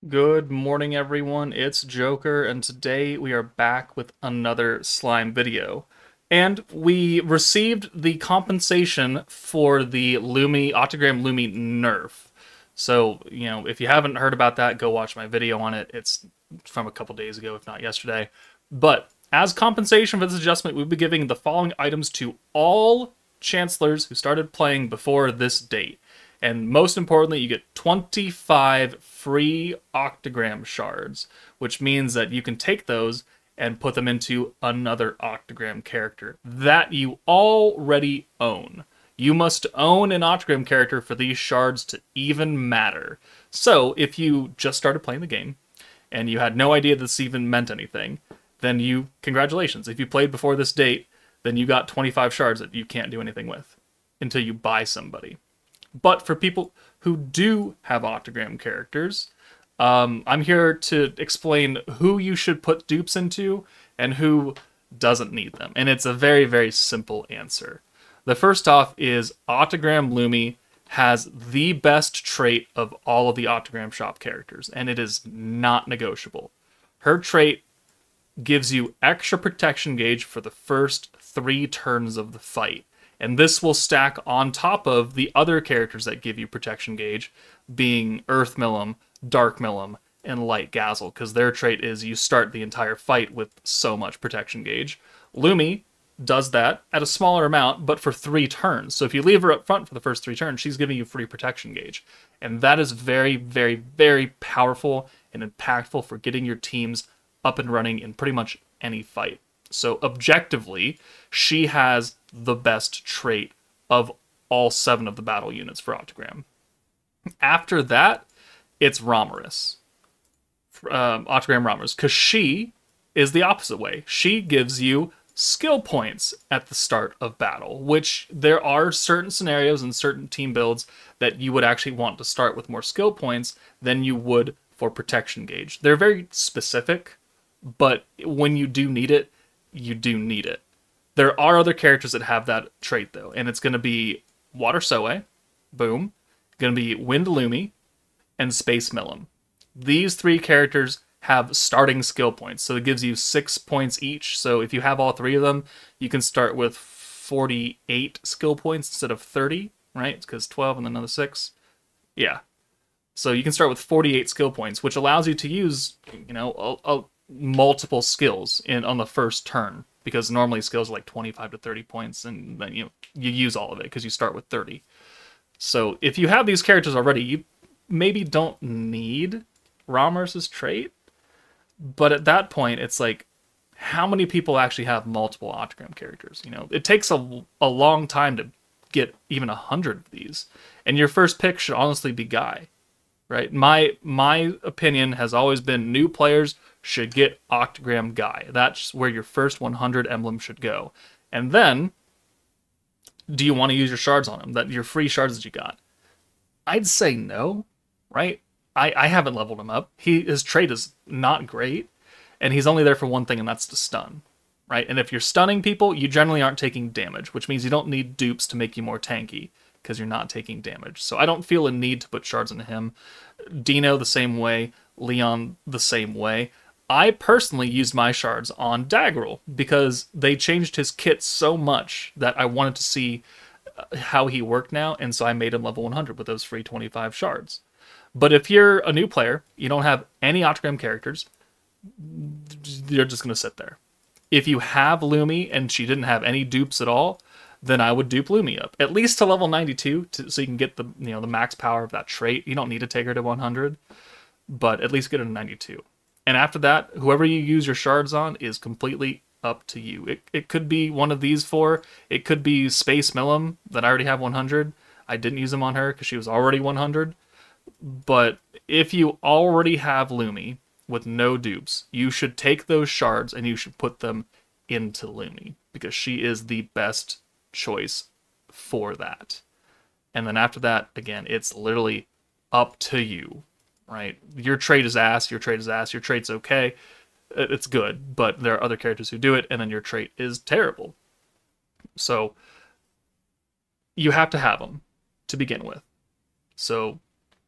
Good morning, everyone. It's Joker, and today we are back with another slime video. And we received the compensation for the Lumi, OCTAGRAM Lumi nerf. So, if you haven't heard about that, go watch my video on it. It's from a couple days ago, if not yesterday. But as compensation for this adjustment, we'll be giving the following items to all chancellors who started playing before this date. And most importantly, you get 25 free octagram shards, which means that you can take those and put them into another octagram character that you already own. You must own an octagram character for these shards to even matter. So, if you just started playing the game and you had no idea this even meant anything, then congratulations. If you played before this date, then you got 25 shards that you can't do anything with until you buy somebody. But for people who do have octagram characters, I'm here to explain who you should put dupes into and who doesn't need them. And it's a very, very simple answer. The first off is Octagram Lumi has the best trait of all of the Octagram Shop characters, and it is not negotiable. Her trait gives you extra protection gauge for the first 3 turns of the fight. And this will stack on top of the other characters that give you protection gauge, being Earth Millum, Dark Millum, and Light Gazzle, because their trait is you start the entire fight with so much protection gauge. Lumi does that at a smaller amount, but for 3 turns. So if you leave her up front for the first 3 turns, she's giving you free protection gauge. And that is very, very, very powerful and impactful for getting your teams up and running in pretty much any fight. So objectively, she has the best trait of all 7 of the battle units for Octagram. After that, it's Romorus. Octagram Romorus, because she is the opposite way. She gives you skill points at the start of battle, which there are certain scenarios and certain team builds that you would actually want to start with more skill points than you would for protection gauge. They're very specific, but when you do need it, you do need it. There are other characters that have that trait, though, and it's going to be Water Soe, boom, going to be Wind Lumi, and Space Millum. These 3 characters have starting skill points, so it gives you 6 points each. So if you have all 3 of them, you can start with 48 skill points instead of 30, right? It's because 12 and then another 6. Yeah. So you can start with 48 skill points, which allows you to use, multiple skills on the first turn, because normally skills are like 25 to 30 points, and then you use all of it because you start with 30. So if you have these characters already, you maybe don't need Romorus's trait, but at that point it's like, how many people actually have multiple Octagram characters? It takes a long time to get even 100 of these, and your first pick should honestly be Guy, right? My opinion has always been new players should get Octagram Guy. That's where your first 100 emblem should go. And then, do you want to use your shards on him? Your free shards that you got? I'd say no, right? I haven't leveled him up. His trait is not great, and he's only there for one thing, and that's to stun, right? And if you're stunning people, you generally aren't taking damage, which means you don't need dupes to make you more tanky, because you're not taking damage. So I don't feel a need to put shards into him. Dino the same way, Leon the same way. I personally used my shards on Daggerel because they changed his kit so much that I wanted to see how he worked now, and so I made him level 100 with those free 25 shards. But if you're a new player, you don't have any Octagram characters, you're just going to sit there. If you have Lumi and she didn't have any dupes at all, then I would dupe Lumi up, at least to level 92, so you can get the the max power of that trait. You don't need to take her to 100, but at least get her to 92. And after that, whoever you use your shards on is completely up to you. It could be one of these 4. It could be Space Millum that I already have 100. I didn't use them on her because she was already 100. But if you already have Lumi with no dupes, you should take those shards and you should put them into Lumi, because she is the best choice for that. And then after that, again, it's literally up to you. Right? Your trait is ass, your trait is ass, your trait's okay, it's good, but there are other characters who do it, and then your trait is terrible. So, you have to have them to begin with. So,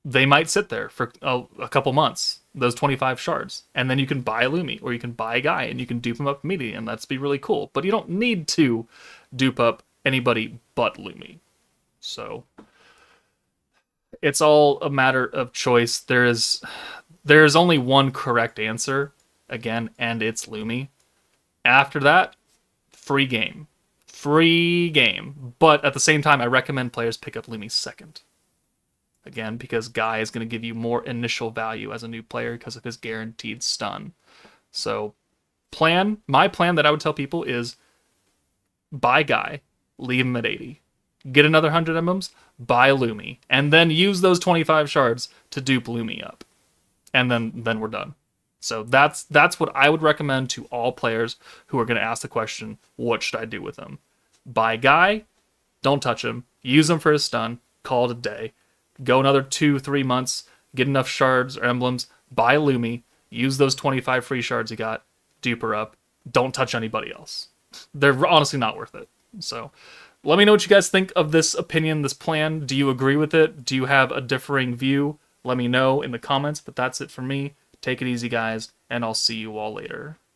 they might sit there for a couple months, those 25 shards, and then you can buy a Lumi, or you can buy a guy, and you can dupe him up immediately, and that's be really cool. But you don't need to dupe up anybody but Lumi. So it's all a matter of choice. There is only one correct answer, again, and it's Lumi. After that, free game. Free game. But at the same time, I recommend players pick up Lumi second. Again, because Guy is going to give you more initial value as a new player because of his guaranteed stun. So, my plan that I would tell people is buy Guy, leave him at 80. Get another 100 emblems, buy Lumi, and then use those 25 shards to dupe Lumi up. And then we're done. So that's what I would recommend to all players who are going to ask the question, what should I do with him? Buy Guy, don't touch him, use him for his stun, call it a day. Go another 2-3 months, get enough shards or emblems, buy Lumi, use those 25 free shards you got, dupe her up, don't touch anybody else. They're honestly not worth it. So let me know what you guys think of this opinion, this plan. Do you agree with it? Do you have a differing view? Let me know in the comments, but that's it for me. Take it easy, guys, and I'll see you all later.